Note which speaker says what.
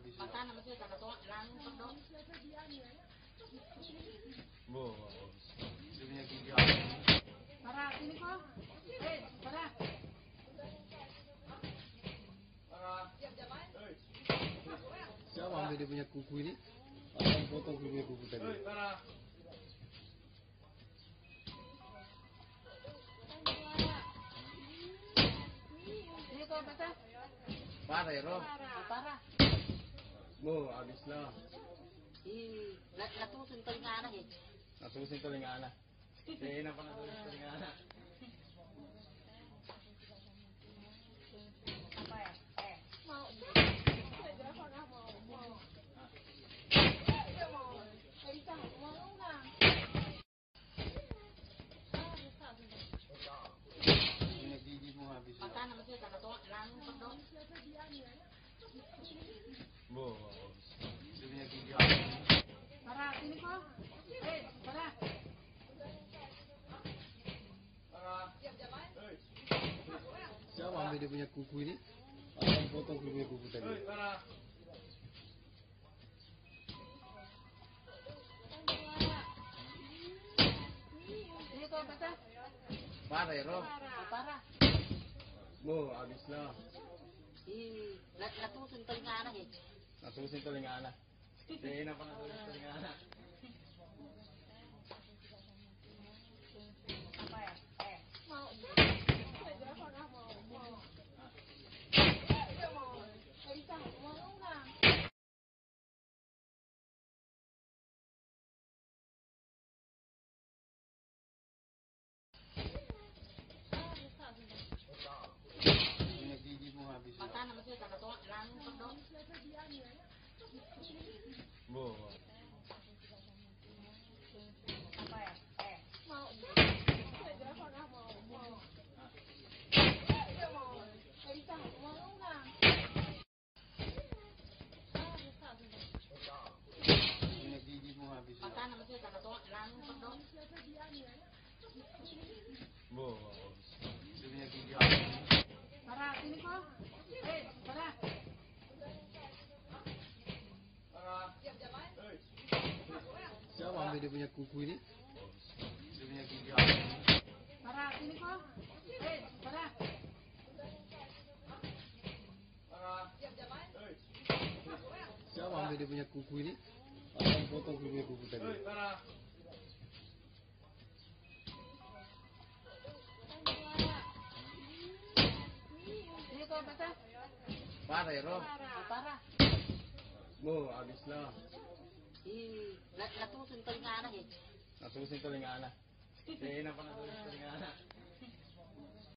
Speaker 1: Mata naman siya, talaga lang pagdo.
Speaker 2: Bo, hindi niya video.
Speaker 1: Para, sini ko. Para.
Speaker 2: Siapa ambil dia punya kuku ini? Akan potong punya kuku tadi.
Speaker 1: Sini ko, basta.
Speaker 2: Para ya, Rob?
Speaker 1: Para.
Speaker 2: Bo, habislah.
Speaker 1: Natusin ko yung anak eh.
Speaker 2: Natusin telinga anak. Hindi na pa natusin telinga anak.
Speaker 1: Apa ya? Mau. Berapa nggak mau? Mau. Dia mau. Nggak bisa, mau nggak?
Speaker 2: Punya gigi mau habis.
Speaker 1: Mata naman siya, talaga lang pagdo.
Speaker 2: Bo, dia punya gigi.
Speaker 1: Para, sini ko. Para.
Speaker 2: Siapa ambil dia punya kuku ini? Akan potong punya kuku tadi.
Speaker 1: Sini ko, basta.
Speaker 2: Para ya, Rob?
Speaker 1: Para.
Speaker 2: Bo, habislah.
Speaker 1: Natusin ko yung anak eh.
Speaker 2: Natusin telinga anak. Hindi na pa natusin telinga anak.
Speaker 1: Apa ya? Mau. Berapa nggak mau? Mau. Dia mau. Nggak bisa, mau nggak?
Speaker 2: Punya gigi mau habis.
Speaker 1: Mata naman siya, talaga lang pagdo.
Speaker 2: Bo,
Speaker 1: Apa ya? Mau. Berapa nggak mau? Mau. Dia mau. Nggak bisa, mau nggak?
Speaker 2: punya gigi mau habis.
Speaker 1: Mata naman siya, talaga lang pagdo.
Speaker 2: Bo, dia punya gigi.
Speaker 1: Para, sini ko. Para.
Speaker 2: Siapa ambil dia punya kuku ini? Dia punya gigi.
Speaker 1: Para, sini ko. Para.
Speaker 2: Siapa ambil dia punya kuku ini? Akan potong punya kuku tadi.
Speaker 1: Sini ko, basta.
Speaker 2: Para ya, Rob?
Speaker 1: Para.
Speaker 2: Bo, habislah.
Speaker 1: Natusin ko yung anak eh.
Speaker 2: Natusin telinga anak. Hindi na pa natusin telinga anak.